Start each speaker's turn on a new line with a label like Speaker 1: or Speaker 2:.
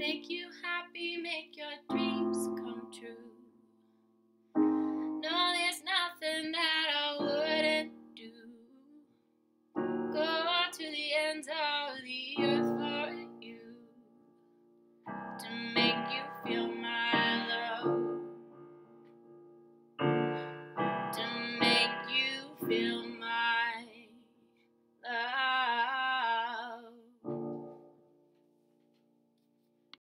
Speaker 1: make you happy, make your dreams come true. No, there's nothing that I wouldn't do. Go to the ends of the earth for you, to make you feel my love, to make you feel